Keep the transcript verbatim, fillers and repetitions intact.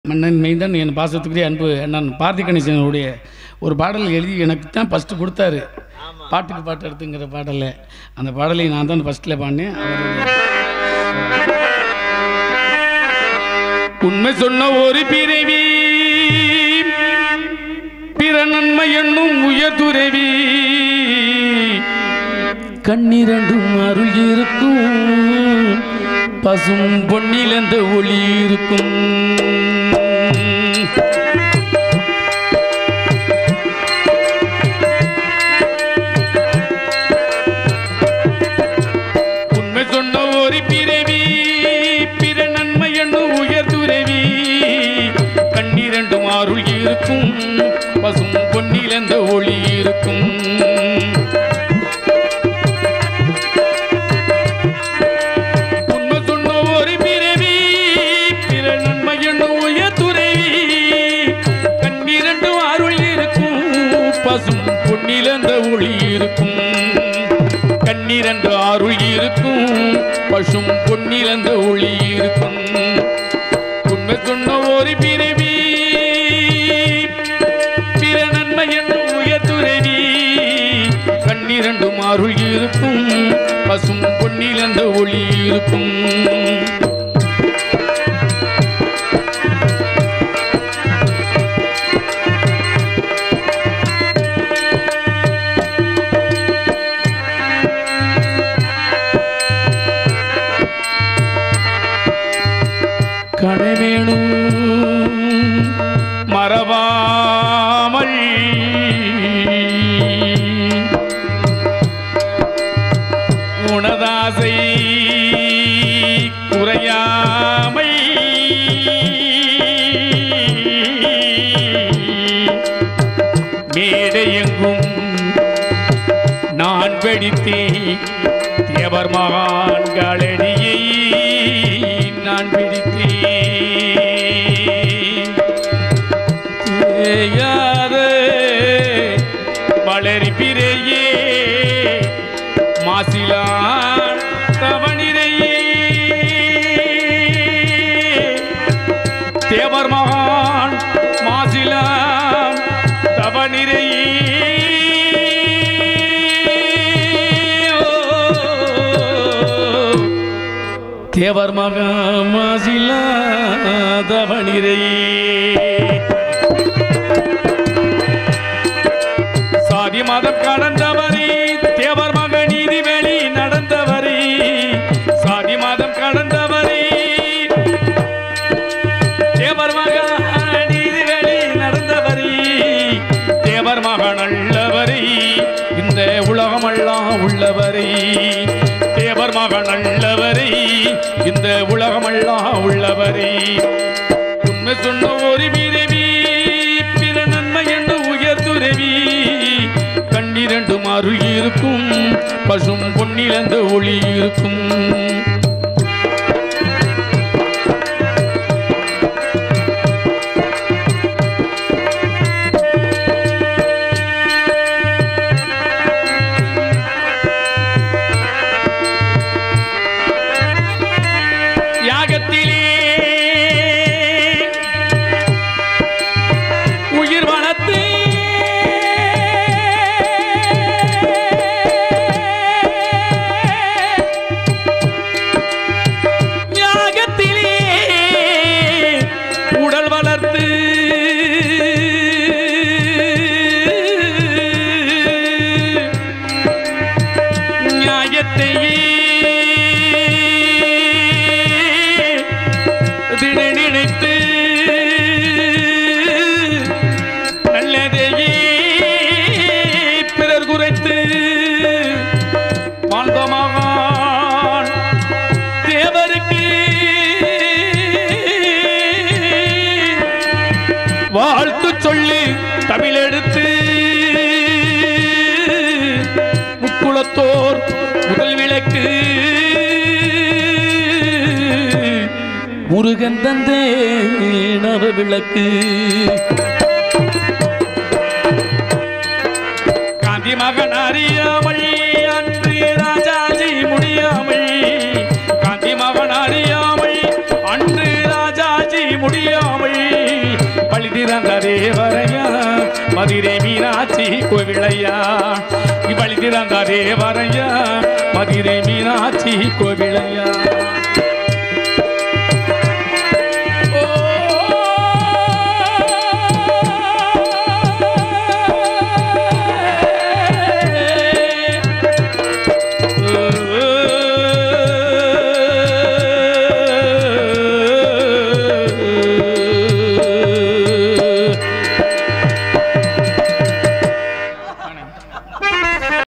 மன்னன் மெய்தான் என் பாசத்துக்குரிய அன்பு அண்ணன் பார்த்தி கணேசனுடைய ஒரு பாடல் எழுதி எனக்கு தான் ஃபஸ்ட்டு கொடுத்தாரு. பாட்டுக்கு பாட்டு எடுத்துங்கிற பாடலை அந்த பாடலை நான் தான் ஃபஸ்ட்டில் பாடினேன். உண்மை சொன்ன ஒரு பிறவி பிற நன்மை என்னும் உயர்துறவி கண்ணிரண்டும் அருள் இருக்கும் பசும் பொன்னிலந்த ஒளி இருக்கும். உண்மை சொன்ன ஒரு பிறவி பிற நன்மை என்னும் உயர்துறவி கண்ணிரண்டும் அருள் இருக்கும் பசும் பொன்னிலந்த ஒளி இருக்கும். பசும் பொன்னிலந்த ஒளி இருக்கும் கண்ணீரன்ற அருள் இருக்கும் பசும் பொன்னிலந்த ஒளி இருக்கும். உண்மை சொன்ன ஒரு பிறவி பிற நன்மை என்னும் உயர்துறவி கண்ணீரண்டும் அருள் இருக்கும் பசும் பொன்னிலந்த ஒளி இருக்கும். கணவேணும் மறவாமல் உனதாசை குறையாமை மேடையெங்கும் நான் வெடித்தே தேவர் மகான்களடியை நான் வெடித்தே வளரி பிறையே மாசிலான் தவனிரையே தேவர் மகான் மாசிலான் தவனிரையே தேவர் மகான் மாசிலான் தவனிரையே சாதி மதம் கடந்தவரே தேவர் மக நீதி வெளி நடந்தவரே சாதி மதம் கடந்தவரே தேவர் மக நீதி வெளி நடந்தவரே தேவர் மக நல்லவரே இந்த உலகமெல்லாம் உள்ளவரே தேவர் மக நல்லவரே இந்த உலகமெல்லாம் உள்ளவரே. உண்மை சொன்ன ஒரு பிறவி பிற நன்மை என்று உயர்துறவி கண்ணிரண்டும் அருள் இருக்கும் பசும் பொன்னிலந்த ஒளி இருக்கும். யாகத்திலே உயிர் வளர்த்து உடல் வளர்த்து நியாயத்தையே திட நினைத்து நல்லதையே பிறர் குறைத்து வாழ்ந்தமாக தேவருக்கு வாழ்த்து சொல்லி தமிழெடுத்து முக்குளத்தோர் முதல் விளக்கு முருகன் தந்தே நவ விளக்கு. காந்தி மகன் அறியாமல் அன்று ராஜாஜி முடியாமல் காந்தி மகன் அறியாமல் அன்று ராஜாஜி முடியாமல் திறந்த தேவரையா மதுரை மீனாட்சி கோவிலையா வழி திறந்த தேவரையா மதுரை மீனாட்சி கோவிலையா